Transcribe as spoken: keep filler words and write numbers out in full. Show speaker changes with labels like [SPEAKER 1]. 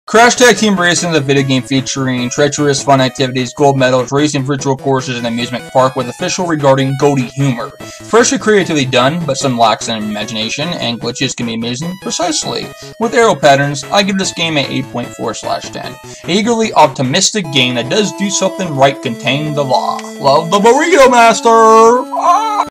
[SPEAKER 1] Crash Tag Team Racing is a video game featuring treacherous fun activities, gold medals, racing virtual courses, and amusement park with official regarding goaty humor. Freshly creatively done, but some lacks in imagination, and glitches can be amazing precisely. With arrow patterns, I give this game an eight point four slash ten. An eagerly optimistic game that does do something right containing the law. Love the Burrito Master!